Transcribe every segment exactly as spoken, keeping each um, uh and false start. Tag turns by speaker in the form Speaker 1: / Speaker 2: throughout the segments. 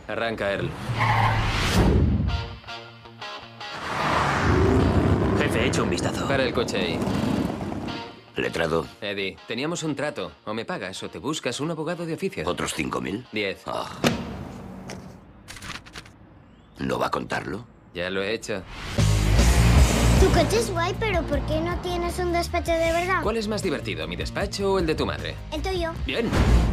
Speaker 1: Arranca, Earl.
Speaker 2: Jefe, he hecho un vistazo.
Speaker 1: Para el coche ahí.
Speaker 2: Letrado.
Speaker 1: Eddie, teníamos un trato. O me pagas o te buscas un abogado de oficio.
Speaker 2: ¿Otros cinco mil?
Speaker 1: Diez.
Speaker 2: Oh. ¿No va a contarlo?
Speaker 1: Ya lo he hecho.
Speaker 3: Tu coche es guay, pero ¿por qué no tienes un despacho de verdad?
Speaker 1: ¿Cuál es más divertido, mi despacho o el de tu madre?
Speaker 3: El tuyo.
Speaker 1: Bien.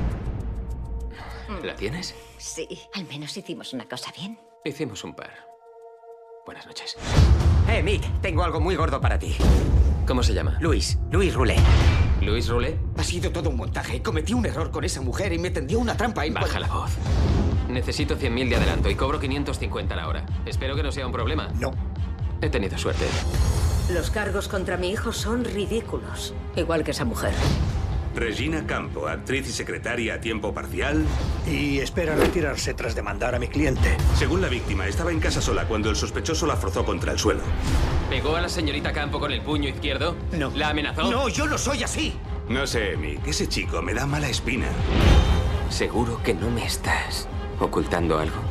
Speaker 1: ¿La tienes?
Speaker 4: Sí, al menos hicimos una cosa bien.
Speaker 1: Hicimos un par. Buenas noches.
Speaker 5: Eh, Mick, tengo algo muy gordo para ti.
Speaker 1: ¿Cómo se llama?
Speaker 5: Luis, Luis Roulet.
Speaker 1: ¿Luis Roulet?
Speaker 5: Ha sido todo un montaje. Cometí un error con esa mujer y me tendió una trampa en...
Speaker 1: Baja la voz. Necesito cien mil de adelanto y cobro quinientos cincuenta la hora. Espero que no sea un problema.
Speaker 5: No.
Speaker 1: He tenido suerte.
Speaker 4: Los cargos contra mi hijo son ridículos. Igual que esa mujer.
Speaker 6: Regina Campo, actriz y secretaria a tiempo parcial.
Speaker 7: Y espera retirarse tras demandar a mi cliente.
Speaker 6: Según la víctima, estaba en casa sola cuando el sospechoso la forzó contra el suelo.
Speaker 1: ¿Pegó a la señorita Campo con el puño izquierdo?
Speaker 5: No.
Speaker 1: ¿La amenazó?
Speaker 5: No, yo no soy así.
Speaker 6: No sé, Mick, ese chico me da mala espina.
Speaker 1: ¿Seguro que no me estás ocultando algo?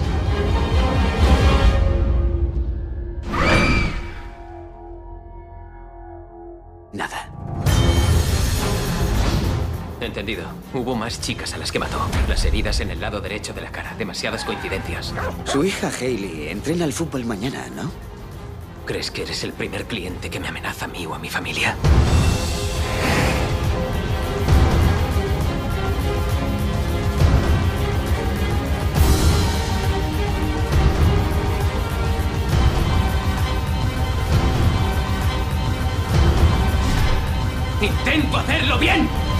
Speaker 5: Nada.
Speaker 1: Entendido. Hubo más chicas a las que mató. Las heridas en el lado derecho de la cara. Demasiadas coincidencias.
Speaker 5: Su hija Hailey entrena al fútbol mañana, ¿no?
Speaker 1: ¿Crees que eres el primer cliente que me amenaza a mí o a mi familia? ¡Intento hacerlo bien!